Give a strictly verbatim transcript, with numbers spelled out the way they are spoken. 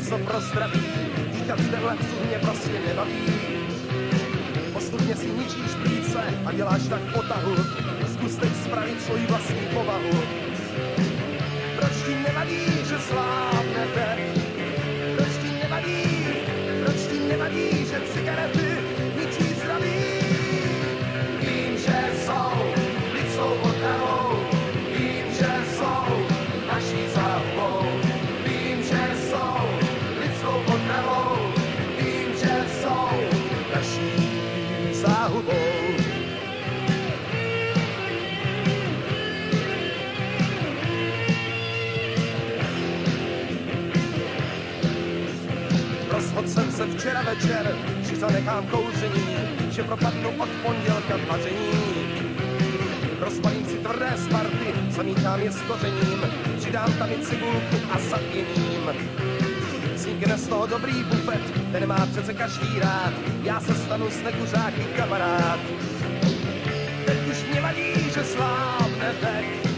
něco pro zdraví, říkat tenhle cud mě prostě nebaví. Postupně si ničíš plíce a děláš tak potahu, zkus teď spravit svoji vlastní povahu. Proč ti nevadí, že slábnete? Proč ti nevadí, proč ti nevadí, že cigarety ničí zdraví? Vím, že jsou lidskou potravou, vím, že jsou naší záhubou. Vím, že jsou lidskou potravou, vím, že jsou naší záhubou. Rozhodl jsem se včera večer, že zanechám kouření, že propadnu od pondělka vaření. Rozbalím si tvrdé Sparty, zamítám je s kořením, přidám tam i cibulku a zapěním. Vznikne z toho dobrý bufet, ten má přece každý rád, já se stanu s nekuřáky kamarád. Teď už mě vadí, že slábnete,